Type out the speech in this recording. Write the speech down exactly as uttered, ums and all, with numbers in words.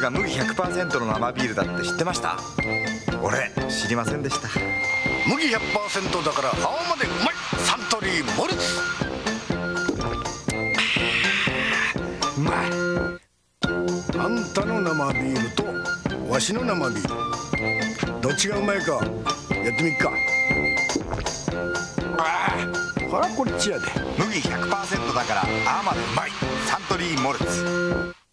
が麦 ひゃくパーセント の生ビールだって知ってました？俺知りませんでした。 麦 ひゃくパーセント だから泡までうまい。サントリーモルツ。 うまい。 あんたの生ビールとわしの生ビール、どっちがうまいかやってみっか。ああ、ほらこっちやで。 麦 ひゃくパーセント だから泡までうまい。サントリーモルツ。